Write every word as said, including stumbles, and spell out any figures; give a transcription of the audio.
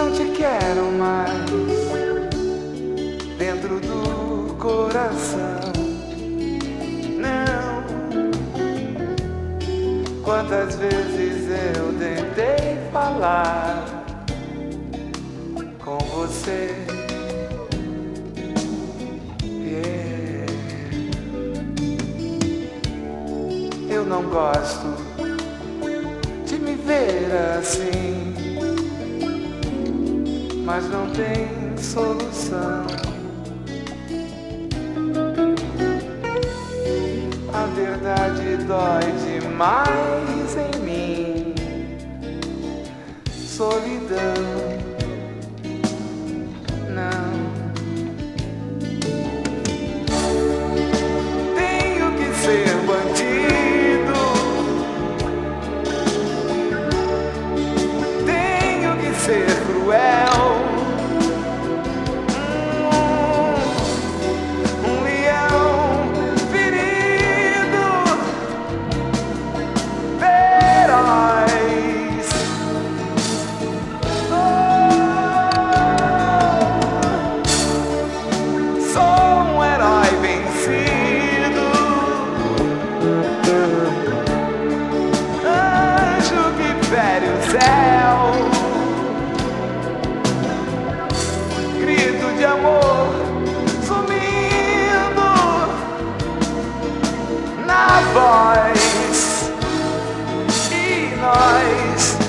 não te quero mais dentro do coração. Não. Quantas vezes eu tentei falar com você. Yeah. Eu não gosto de me ver assim, mas não tem solução. A verdade dói demais em mim. Solidão, não. Tenho que ser bandido, tenho que ser cruel. Grito de amor sumindo na voz, e nós